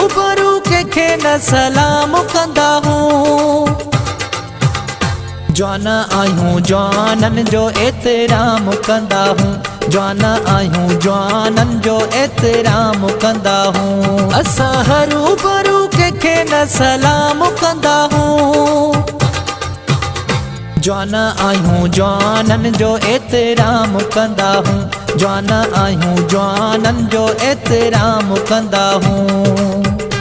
रूबरू कंहिंखे न सलाम कंदा हूँ। जवान आहियूं जवाननि जो एतिराम कंदा हूँ। जवान आहियूं जवाननि जो एतिराम कंदा हूँ। असां रूबरू कंहिंखे न सलाम कंदा हूँ। जवान आहियूं जवाननि जो एतिराम कंदा हूँ। जवान आहियूं जवाननि जो एतिराम कंदा हूँ।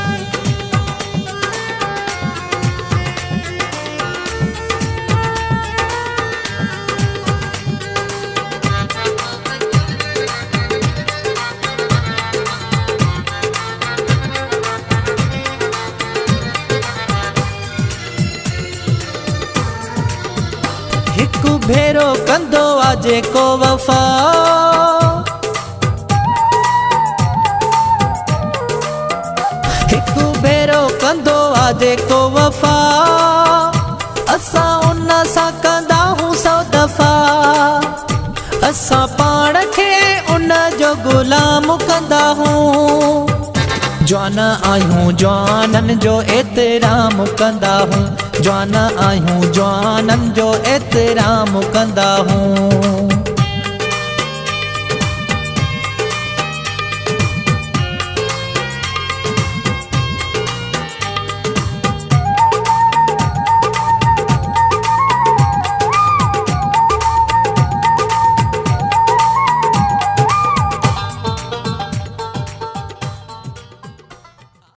हिकु भेरो कंदो आ जेको वफ़ा, हिकु भेरो कंदो आ जेको वफ़ा, असां उन सां कंदा हूं सौ दफ़ा। असां पाण खे उन जो गुलाम कंदा हूं। जवान आहियूं जवाननि जो एतिराम कंदा हूँ। जवान आहियूं जवाननि जो एतिराम कंदा हूँ।